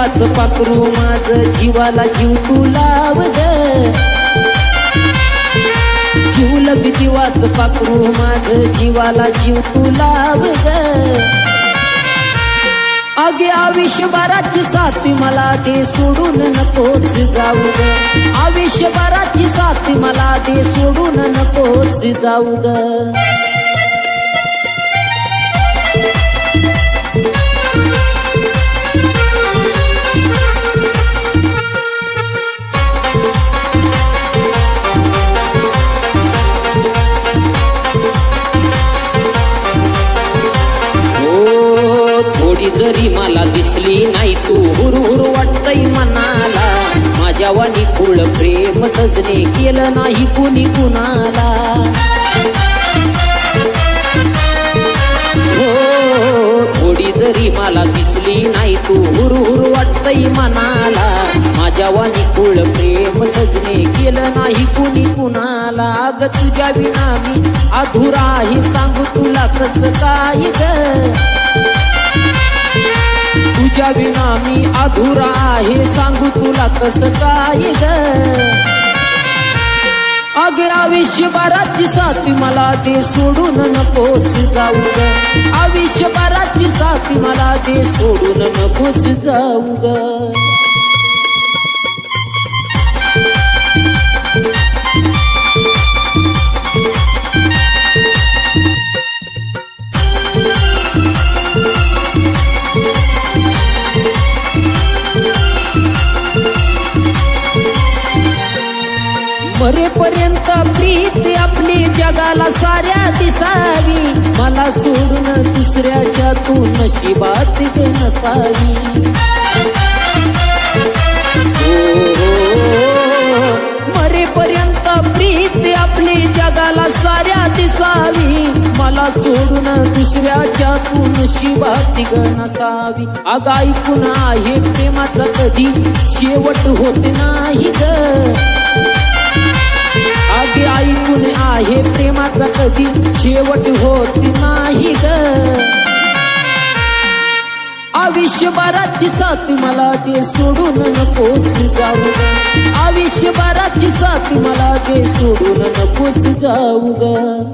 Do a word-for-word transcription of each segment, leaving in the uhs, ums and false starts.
जीवाचं पाखरू माझं जीवाला जीव तू लाव ग जीवलग जीवाचं पाखरू माझं जीवाला जीव तू लाव ग अगे आयुष्यभराची साथ मला दे सोडून नकोस जाऊ ग आयुष्यभराची साथ मला दे सोडून नकोस जाऊ ग जरी मला दिसली नाही तू हुरहुर वाटतय मनाला माझ्या वाणी फुल प्रेम सजने केलं नाही कुणी कुणाला हो थोडी जरी मला दिसली नाही तू हुरहुर वाटतय मनाला माझ्या वाणी फुल प्रेम सजने केलं नाही कुणी कुणाला अग तुझ्या विना मी अधुरा आहे सांगू तुला कसं काय ग तुझ्या विना मी अधुरा आहे सांगू तुला कसं काय ग अगे आयुष्यभराची साथ मला दे सोडून नकोस जाऊ ग आयुष्यभराची साथ मला दे सोडून नकोस जाऊ ग मरेपर्यंत प्रीत आपली जगाला साऱ्या दिसावी मला सोडून दुसऱ्याच्या तू नशिबात ग नसावी मरेपर्यंत प्रीत आपली जगाला साऱ्या दिसावी मला सोडून दुसऱ्याच्या तू नशिबात ग नसावी अगं ऐकून आहे प्रेमाचा कधी शेवट होत नाही ग आगे ऐकून आहे प्रेमाचा कधी शेवट होत नाही ग आयुष्यभराची साथ मला दे सोडून नकोस जाऊ ग आयुष्यभराची साथ मला दे सोडून नकोस जाऊ ग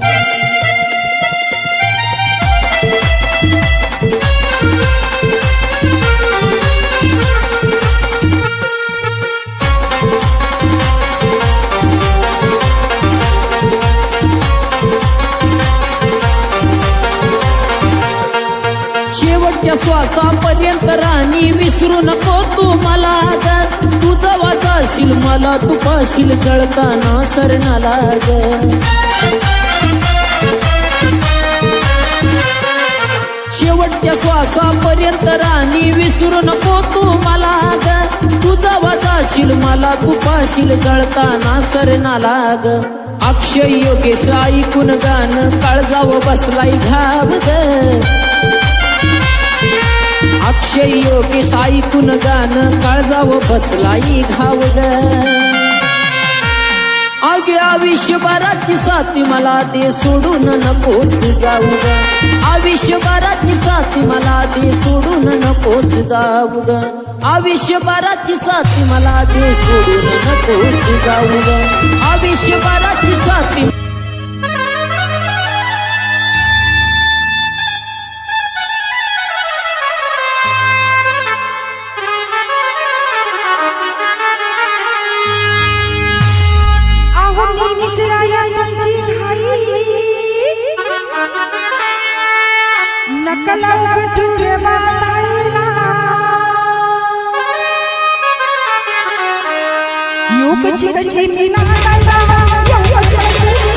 शेवटच्या श्वासापर्यंत राणी विसरू नको तू मला ग तू जवा जाशील मला तू पाशील जळताना सरणाला ग शेवटच्या श्वासापर्यंत राणी विसरू नको तू मला ग तू जवा जाशील मला तू पाशील जळताना सरणाला ग अक्षय योगेश ऐकून गाणं काळजाव बसलाय घाव ग अक्षय योगेश ऐकून गाणं काळजाव बसलाई घाव ग अगे आयुष्यभराची साथ मला दे सोडून नकोस जाऊ ग आयुष्यभराची साथ मला दे सोडून नकोस जाऊ ग आयुष्यभराची साथ मला दे सोडून नकोस जाऊ ग आयुष्यभराची साथ नकला गठुरे बांधायला योग चिकची नाडायला योग चिकची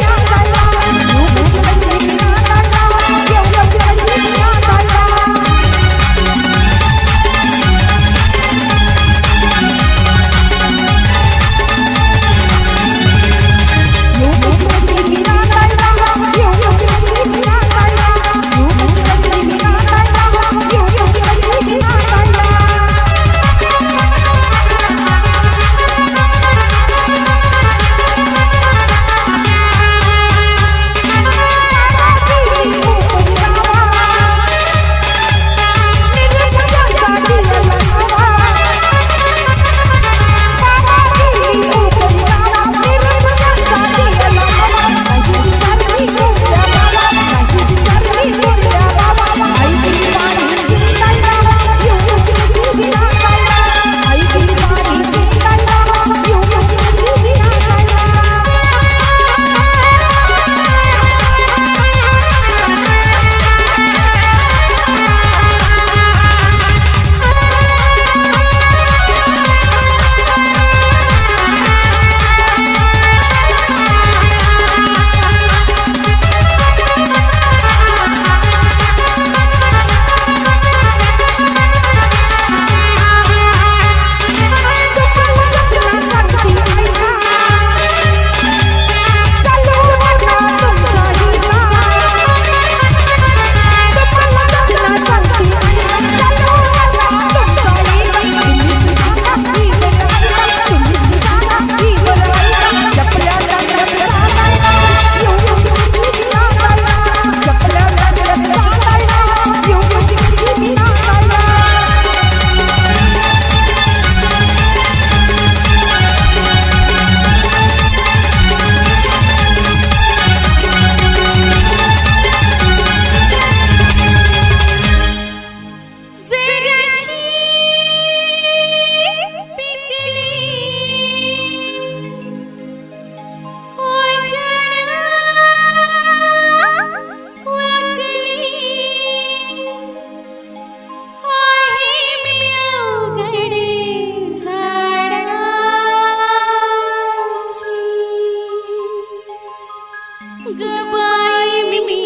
गबाई मी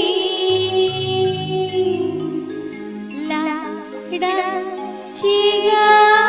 लाडाची गा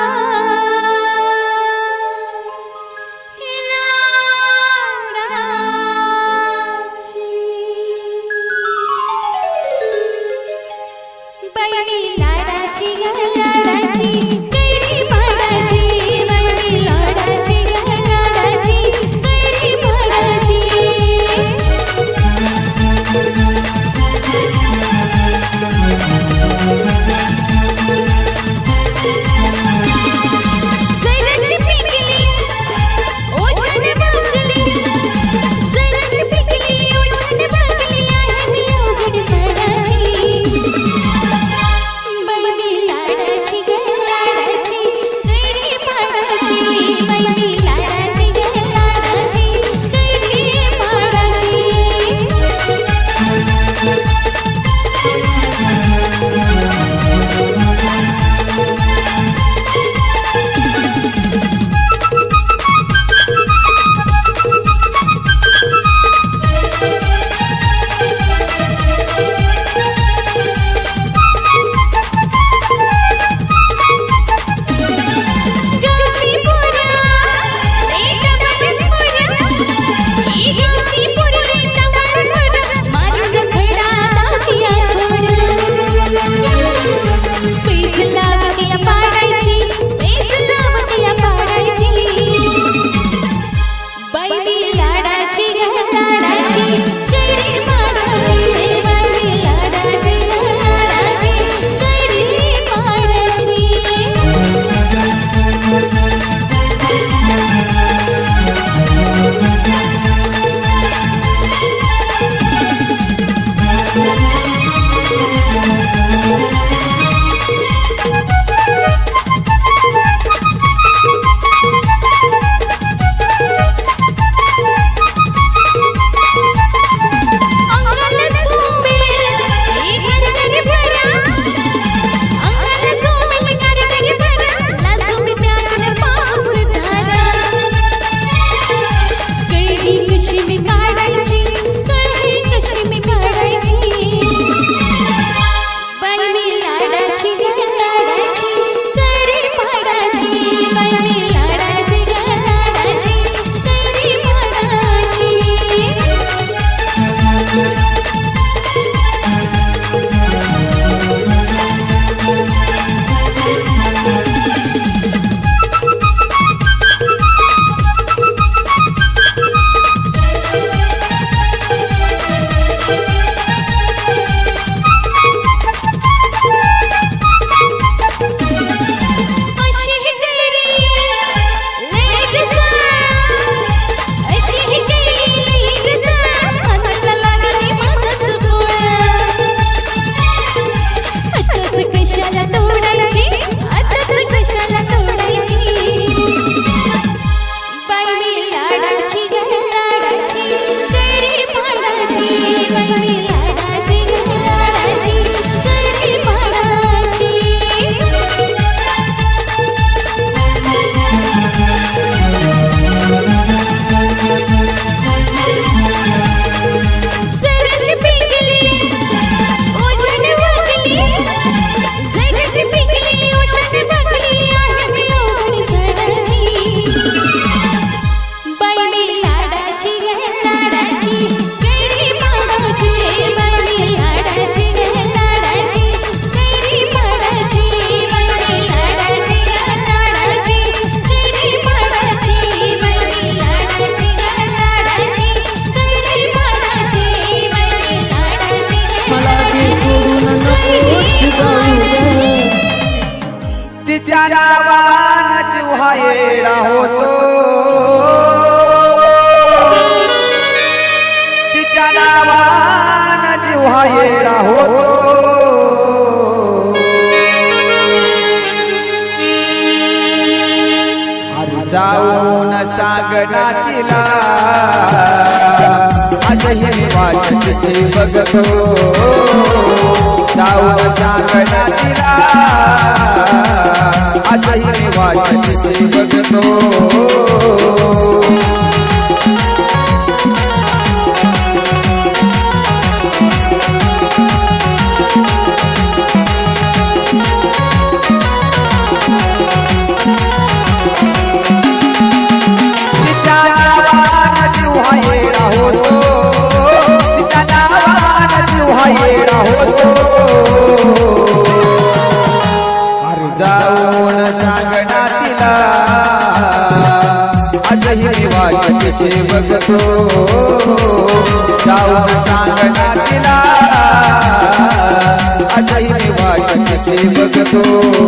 येडा होतो तिच्या नावानं जीव हा येडा होतो अरे जाऊन सांगना तिला आजही मी वाचते बघतो जाऊन सांगना तिला आजही मी वाचते बघतो वाटेचे बघतो जाऊन सांगना तिला आजही मी वाटेचे बघतो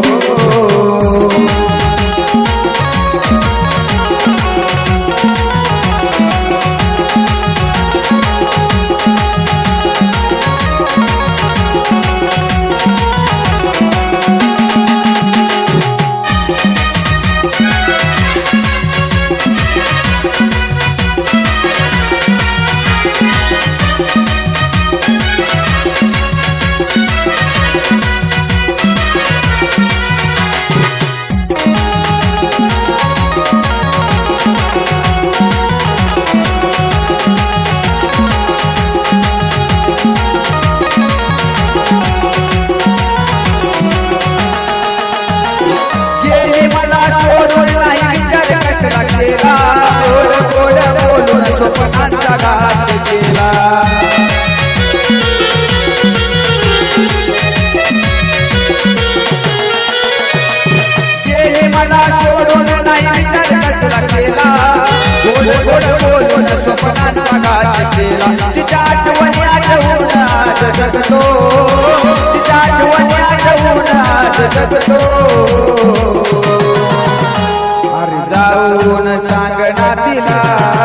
अरे जाऊन सांगना तिला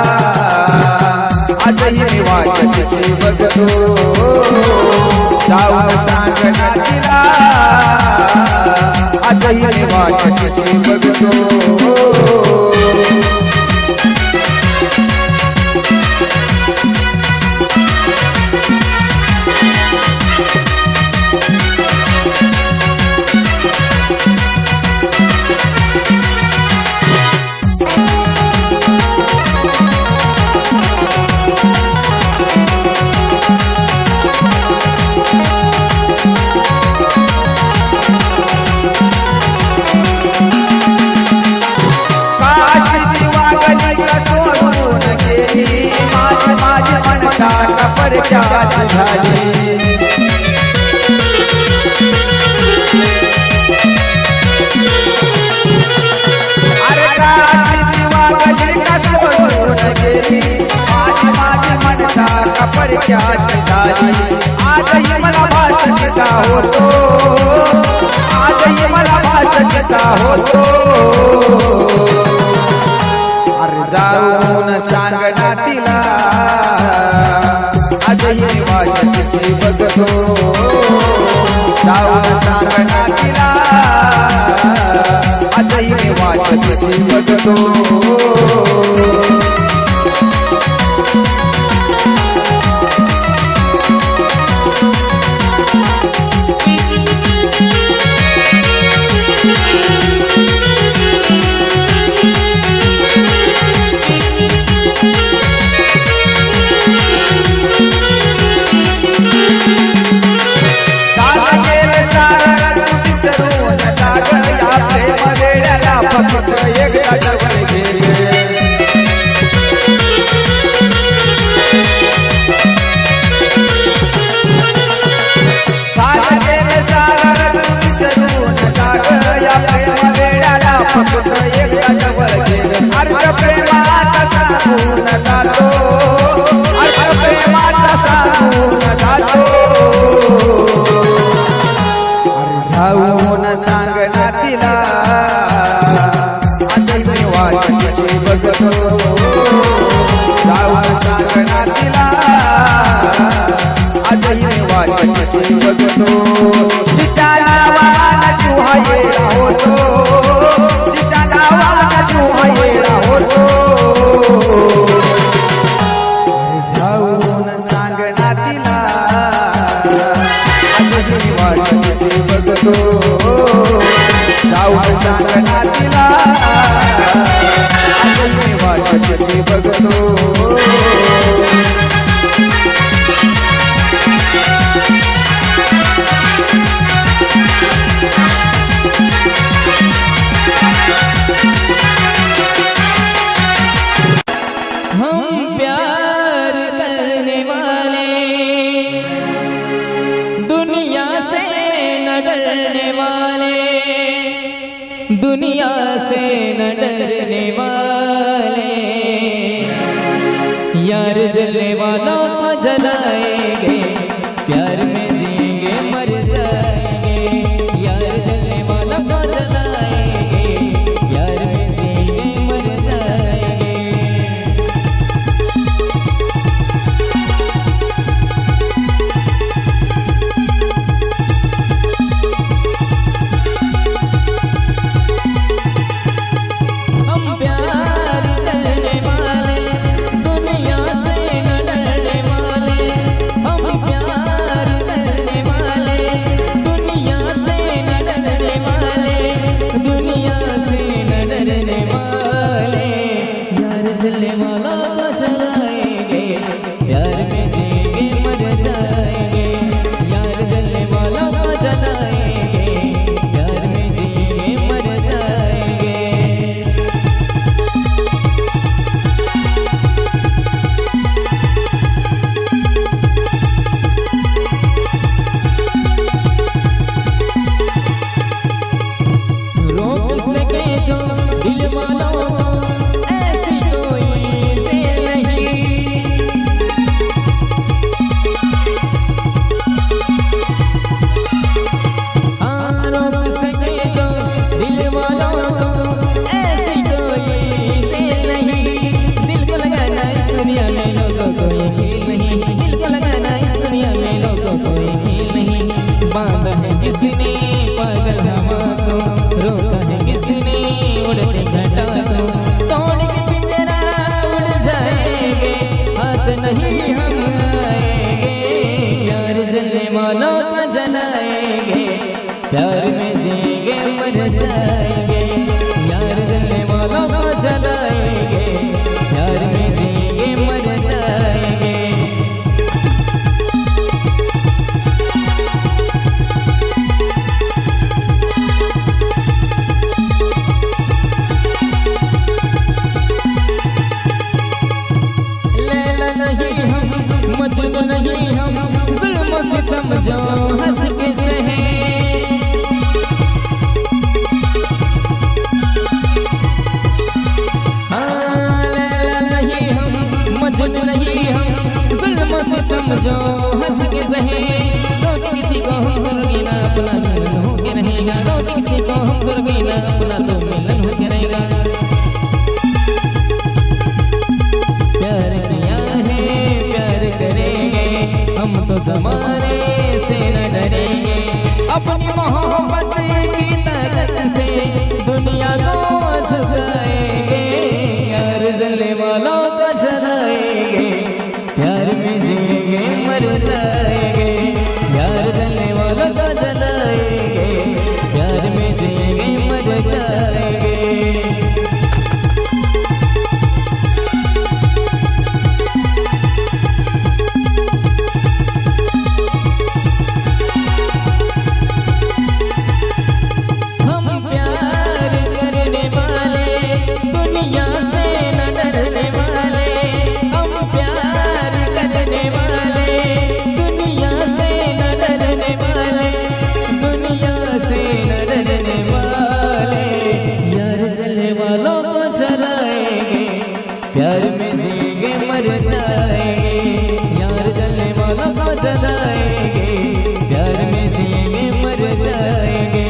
आजही मी वाटेचे बघतो जाऊन सांगना तिला आजही मी वाटेचे बघतो आजही मला भाषिता होतो आजही मला भाषिता होतो अरे जाऊन सांगना तिला आजही वाटेचे बघतो जाऊन सांगना तिला आजही वाटेचे बघतो सांगना तिला आजही वाटेचे बघतो जाऊन सांगना तिला आजही वाटेचे बघतो तिच्या नावाला जुहायला होतो तिच्या नावाला जुहायला होतो जाऊन सांगना तिला आजही वाटेचे बघतो जाऊन सांगना तिला आजही वाटेचे बघतो हम प्यार करने वाले दुनिया से न डरने वाले दुनिया से न डरने वाले जलने वालों को जलाएंगे, प्यार में जिएंगे मर जाएंगे। यार जलने वालों को जलाएंगे, प्यार में जिएंगे मर जाएंगे। हम प्यार करने वाले, दुनिया से न डरने वाले। हम प्यार करने वाले, दुनिया से न डरने वाले। दुनिया से न डरने वाले। यार जलने वालों को जलाएंगे, प्यार में जिएंगे मर जाएंगे। यार जलने वालों को जलाएंगे, प्यार में जिएंगे मर जाएंगे। रोक सके जो दिल वालों को ऐसी कोई जेल नहीं। हाँ रोक सके जो दिल वालों को ऐसी कोई जेल नहीं। दिल को लगाना इस दुनिया में लोगों को ये खेल नहीं। दिल को लगाना इस दुनिया में लोगों को ये खेल नहीं। बांधा है किसने पागल हवा को, रोका है किसने उड़ती घटा को। तोड़ के पिंजरा उड़ जाएंगे, हाथ नहीं हम आएंगे। यार जलने वालों को जलाएंगे, प्यार में जिएंगे मर जाएंगे। यार जलने वालों को जलाएंगे, प्यार में जिएंगे मर जाएंगे। लैला नहीं हम, मजनू नहीं हम, जुल्म सितम जो हंस के सहे। हाँ लैला नहीं हम, मजनू नहीं हम, जुल्म सितम जो हंस के सहे। रोटी किसी को हम करोगे ना, अपना तो मिलन होके रहेगा। रोटी किसी को हम करोगे ना, अपना तो मिलन होके रहेगा। प्यार किया है प्यार करेंगे, हम तो जमाने से न डरेंगे। अपनी मोहब्बत की ताकत से दुनिया को झुकाएंगे। यार जलने वालों को जलाएंगे, प्यार में जिएंगे मर जाएंगे। यार जलने वालों को जलाएंगे, प्यार में जिएंगे मर जाएंगे। हम प्यार करने वाले, दुनिया से न डरने वाले। हम प्यार करने वाले, दुनिया से न डरने वाले। दुनिया से न डरने वाले। यार जलने वालों को जलाएंगे, प्यार में जिएंगे मर जाएंगे। यार जलने वालों को जलाएंगे, प्यार में जिएंगे मर जाएंगे।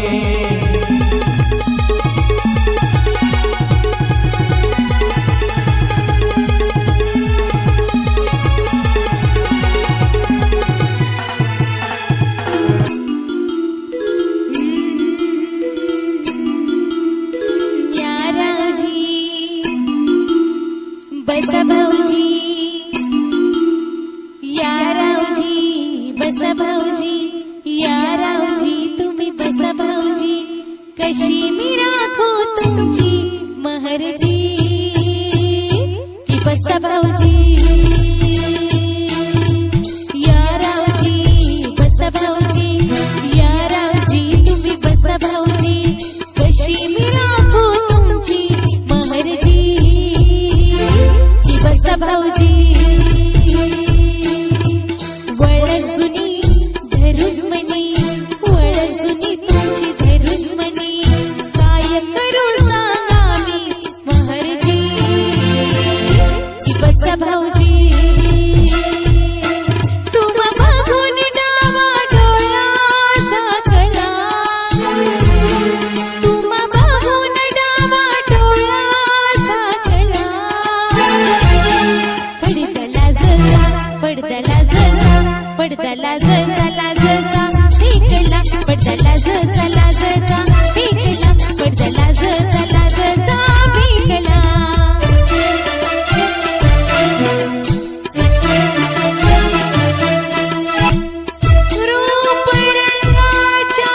यारावजी बसा भाऊजी, यारावजी बसा भाऊजी, यारावजी तुम्ही बसा भाऊजी। कशी मी राखो तुमची महरजी, की बसा भाऊजी। यारावजी बसा भाऊजी, यारावजी तुम्ही बसा भाऊजी। कशी मी राखो तुमची महरजी, की बसा भाऊजी। वळख जुनी धरून मनी, वळख जुनी तुमची धरून मनी। पडदाला ज झाला जचा फेकला पडदाला ज झाला जचा फेकला पडदाला ज झाला जचा फेकला रूप रंगाच्या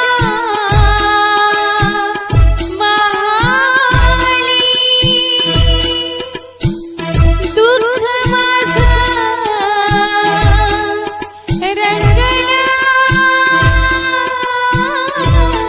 महाली दुःख माझं रंगला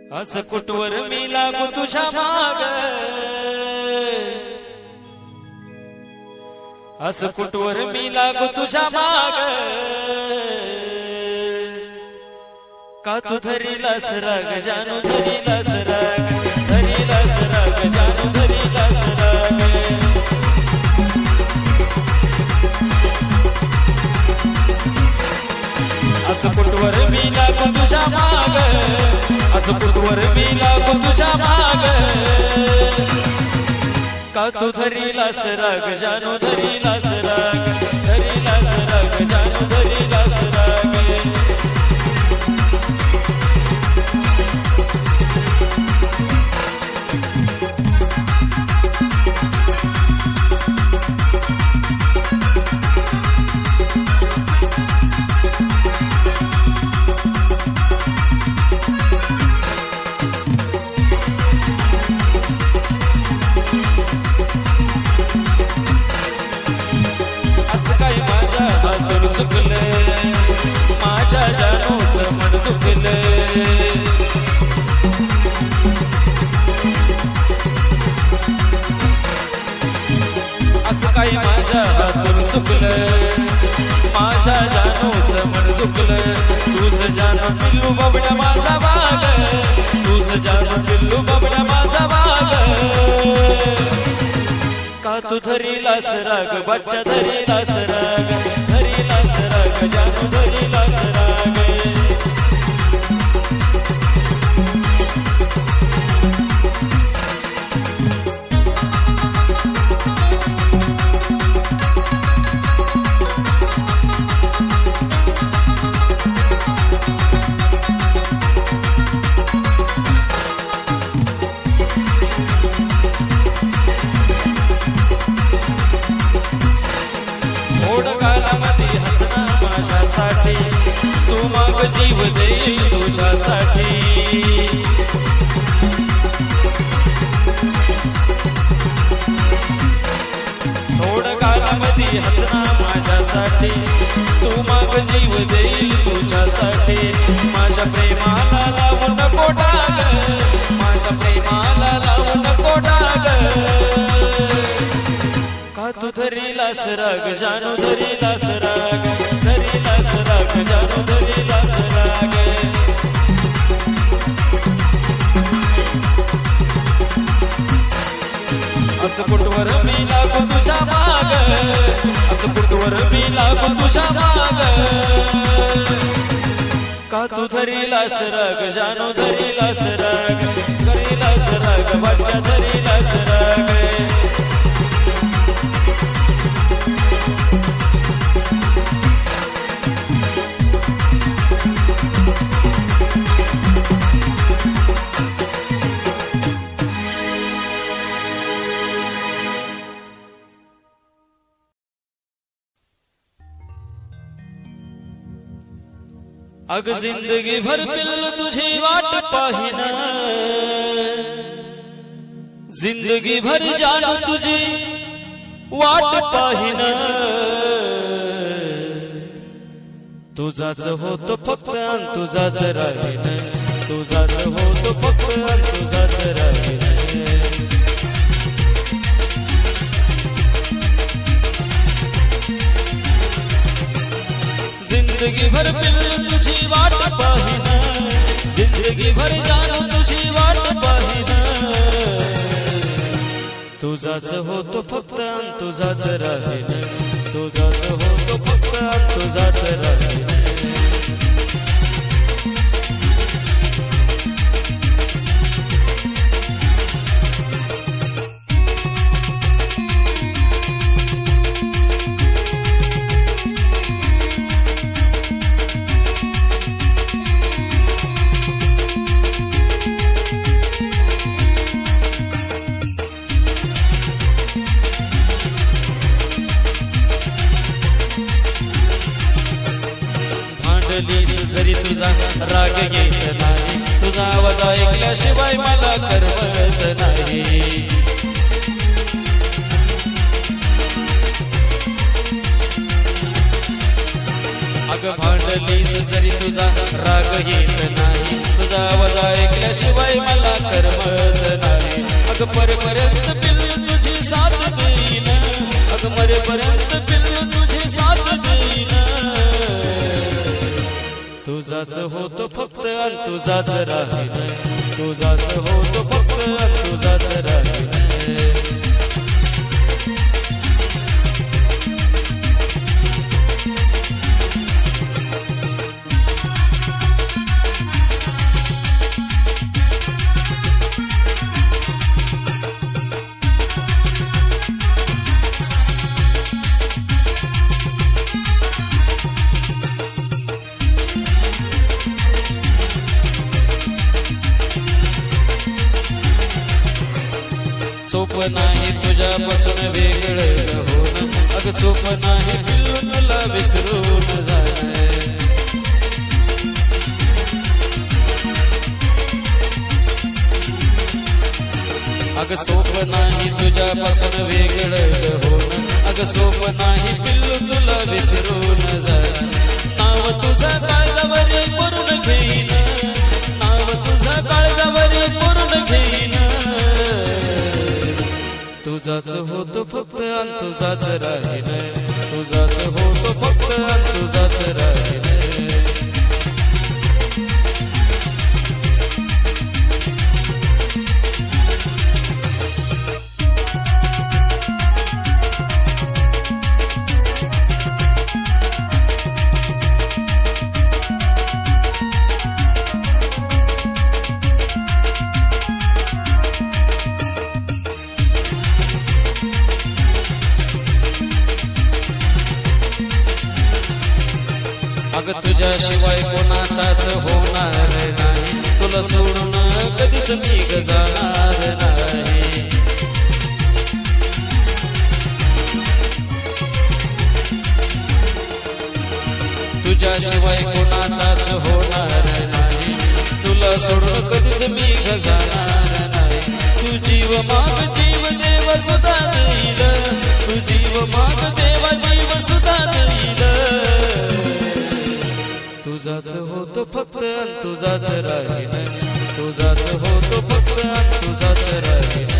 असं कुठवर मी लागू तुझ्या माग, असं कुठवर मी लागू तुझ्या माग, का तू धरीलास राग जानू धरीलास राग, धरीलास राग जानू धरीलास राग. असं कुठवर मी लागू तुझ्या माग, असं कुठवर मी लागू तुझ्या माग, का तू धरीलास राग जानू धरीलास राग, धरीलास राग जानू धरीलास राग. माझ्या जानूच मन दुखले, असं काही माझ्या हातून चुकलं, माझ्या जानूच मन दुखलं. तूच जानू पिल्लू बाबड्या माझा वाग, तूच जानू पिल्लू बाबड्या माझा वाग, का तू धरीलास राग बच्चा धरीलास राग, धरीलास राग जानू धरीलास राग. तू माग जीव देईल तुझ्यासाठी, थोडं कालामध्ये हसना माझ्यासाठी, तू माग जीव देईल तुझ्यासाठी. माझ्या प्रेमाला लावू नको डाग, माझ्या प्रेमाला लावू नको डाग, का तू धरीलास राग जानू धरीलास राग, धरीलास राग जानू धरीलास राग. असं कुठवर मी लागू तुझ्या माग, असं कुठवर मी लागू तुझ्या माग, का तू धरीलास राग जानू धरीलास राग, धरीलास राग बच्चा धरीलास राग. अग जिंदगी भर पिल्लू तुझी वाट पाहिन, जिंदगी भर जानू तुझी वाट पाहिन, तुझाच होतो फक्त अन तुझाच राहीन, तुझाच होतो फक्त अन तुझाच राहीन. जिंदगी भर पिल्लू तुझी वाट पाहिन, जिंदगी भर जानू तुझी वाट पाहिन, तुझाच होतो फक्त अन तुझाच राहीन, तुझाच होतो फक्त अन तुझाच राहीन. जरी तुझा राग येत नाही, तुझा आवाज ऐकल्याशिवाय मला करमत नाही. अग भांडलीस जरी तुझा राग येत नाही, तुझा आवाज ऐकल्याशिवाय तुझाच होतो फक्त आणि तुझाच राहील तुझाच होतो फक्त आणि तुझाच राहील सोप नाही तुझ्यापासून वेगळं होणं अग सोप नाही पिल्लू तुला विसरून जाणं अग सोप नाही तुझ्यापासून वेगळं होणं अग सोप नाही पिल्लू तुला विसरून जाणं नाव तुझं काळजावरी करून घेईन नाव तुझं काळजावरी करून घेईन तुझाच होतो फक्त आणि तुझाच राहील तुझाच होतो फक्त आणि तुझाच राहील अग तुझ्याशिवाय कोणाचाच होणार नाही तुला सोडून कधीच मी ग जाणार नाही तुझ्याशिवाय कोणाचाच होणार नाही तुला सोडून कधीच मी ग जाणार नाही तू जीव माग जीव देव सुद्धा देईल तू जीव माग देवा जीव सुद्धा देईल तुझाच होतो फक्त आणि तुझाच राहील तुझाच होतो फक्त आणि तुझाच राहील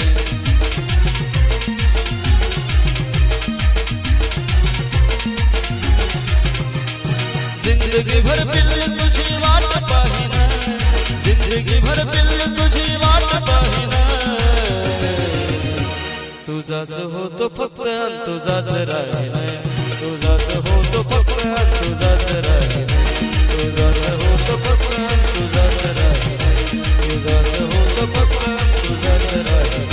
जिंदगी भर पिल्ल तुझी वाट पाहिन जिंदगी भर पिल्ल तुझी वाट पाहिन तुझाच होतो फक्त आणि तुझाच राहील तुझाच होतो फक्त आणि तुझाच राहील तुझाच होतो फक्त आणि तुझाच राहील तुझाच होतो फक्त आणि तुझाच राहील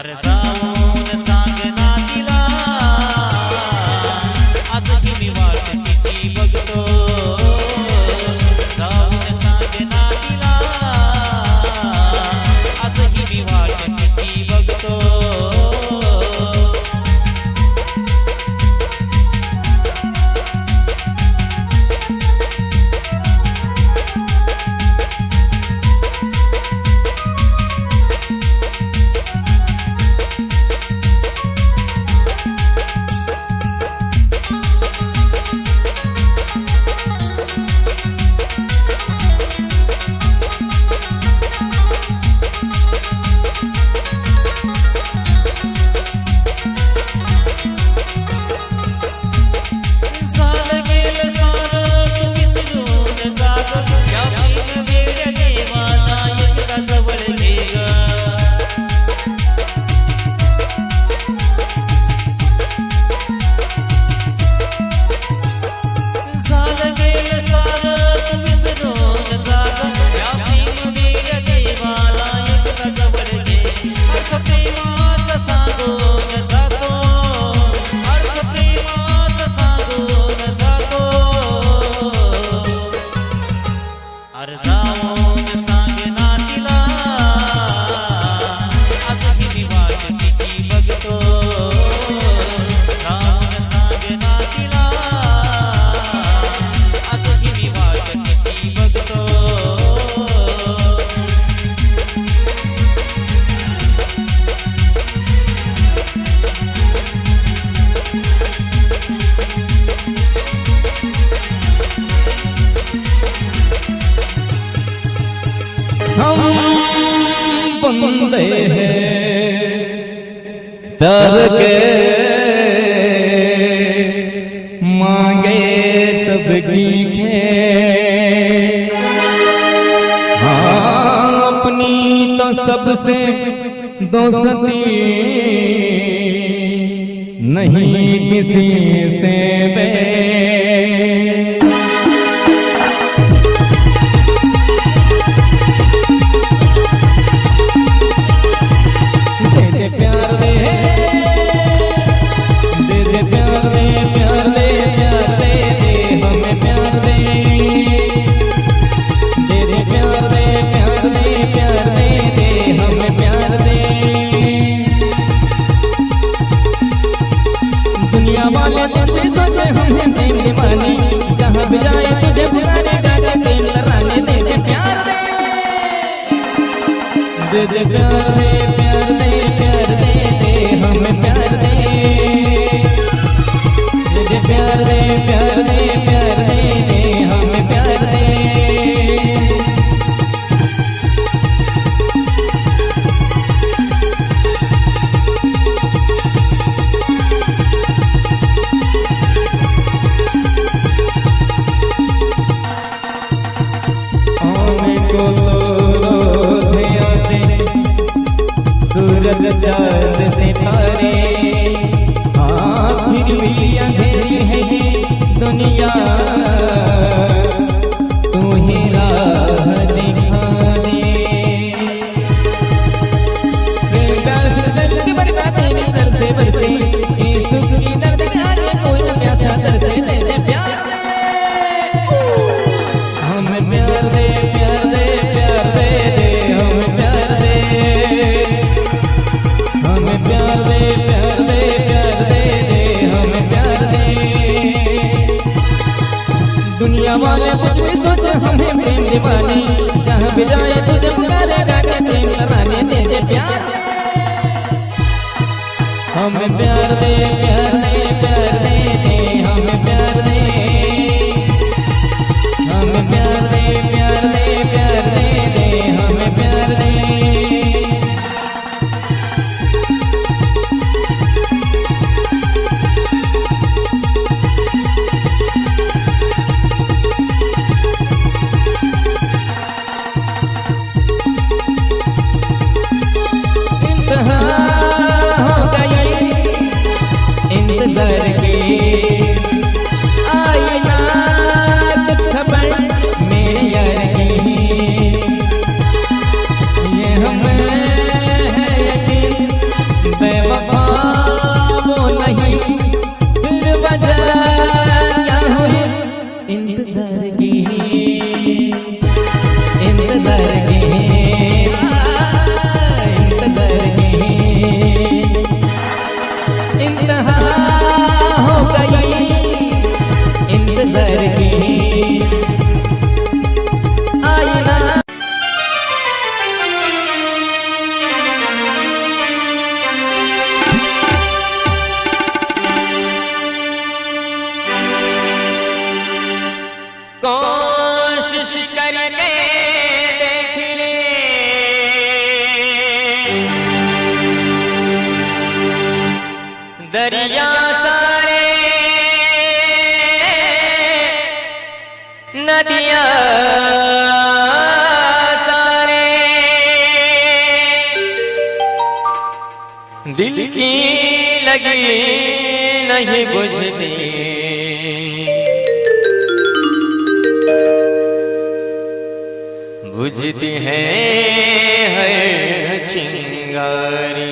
अरे जाऊन सांग ना तिला आजही मी वाट तिची बघतो जाऊन सांग ना तिला आजही मी वाट तिची बघतो बंदे हैं तर के मांगे सबकी खे हाँ अपनी तो सबसे दोस्ती नहीं किसी से बे जहाँ भी जाए तुझे बुलाने गाने प्रेम लड़ाने दे दे प्यार दे दे दे प्यार दे प्यार दे प्यार दे दे हमें प्यार दे दे दे प्यार दे प्यार दे प्यार दे दे हमें प्यार दे सूरज चांद सितारे हाँ फिर भी अंधेरी है ये दुनिया तू ही राह दिखा दे प्रेम प्यार से दर्द बरका तेरे दर से बरसे ये सुख की दर्द के आगे कोई न प्यासा दर से दे दे प्यार दे हमें प्यार दे प्यार दे प्यार दे दे हमें प्यार दे हमें प्यार दे प्यार दे प्यार दे दे हमें प्यार दे दुनिया वाले कुछ भी सोचे हमें प्रेम दीवानी जहाँ भी जाए तुझे पुकारे गाके प्रेम लड़ाने दे दे प्यार दे हमें प्यार दे प्यार दे प्यार दे दे हमें प्यार दे हमें प्यार दे प्यार दे प्यार दे दे हमें प्यार दे इंतजार की दरिया सारे नदियाँ सारे दिल की लगी नहीं बुझती, बुझती है हर चिंगारी।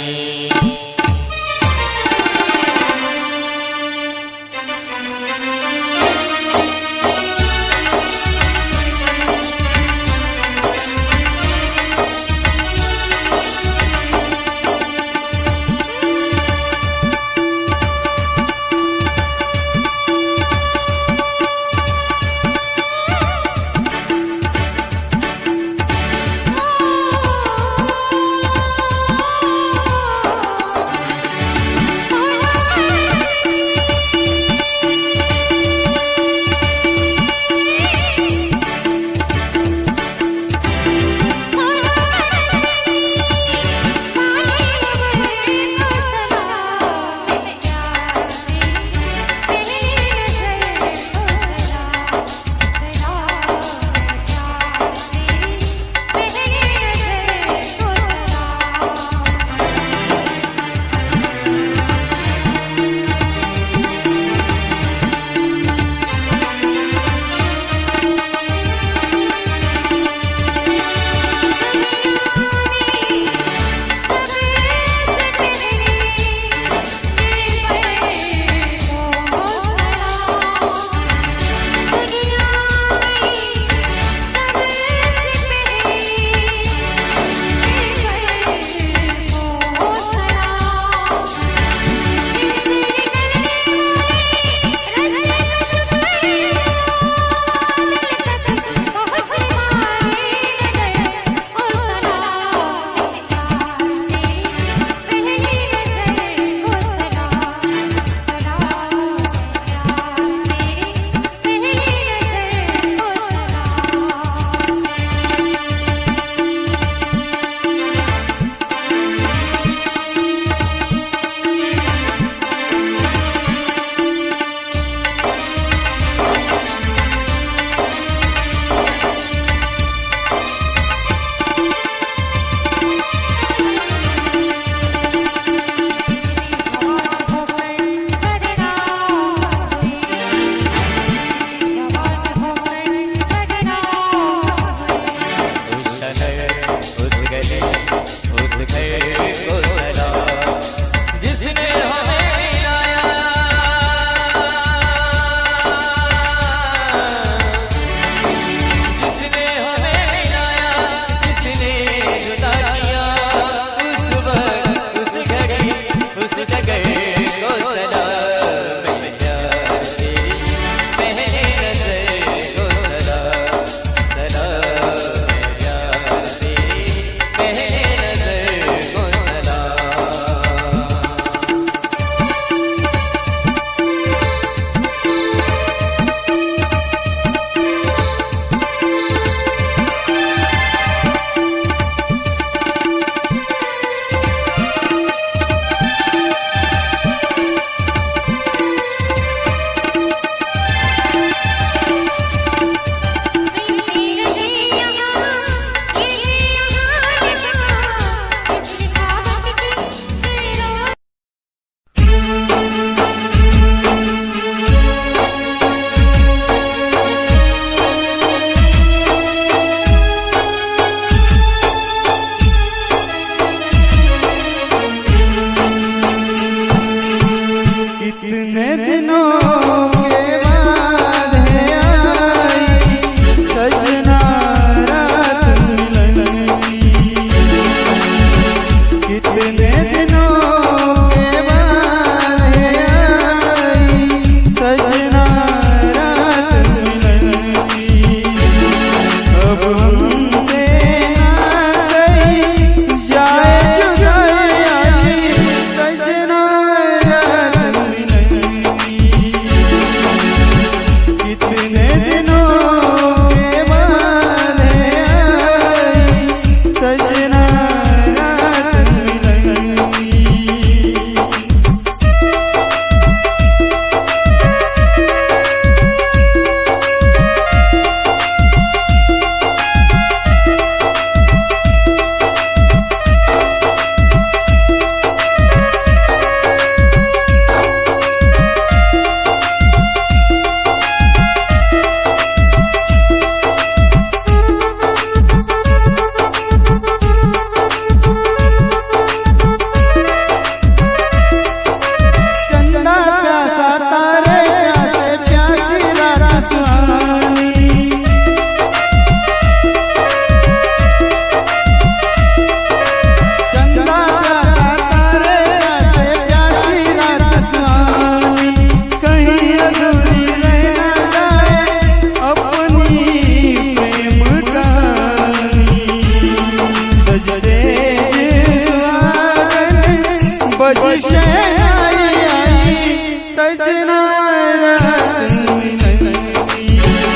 बजिश आई आई सजना रात मिलन की।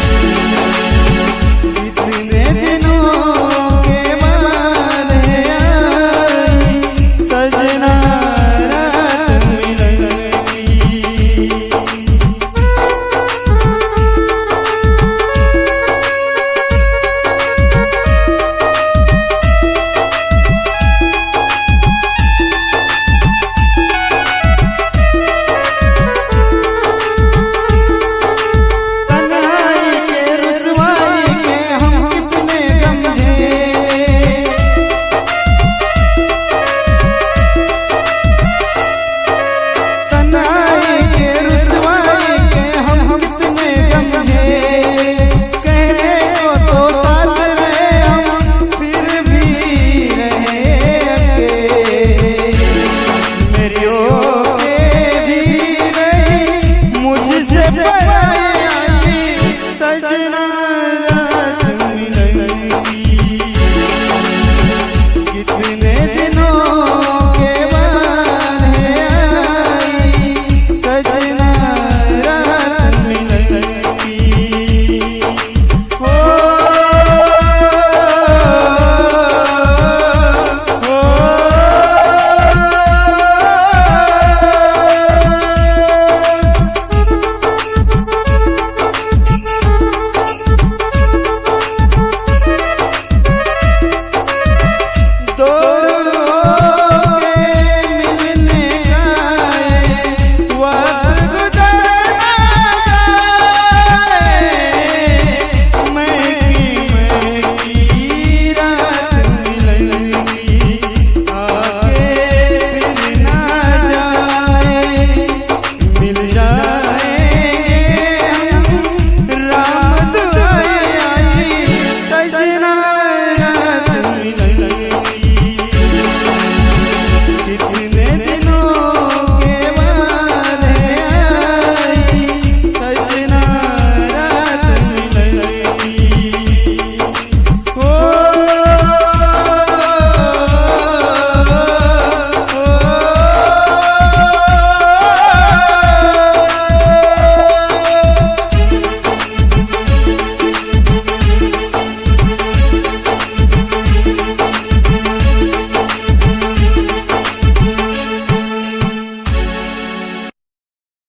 इतने दिनों के बाद आई सजना रात मिलन की। मेरी ओ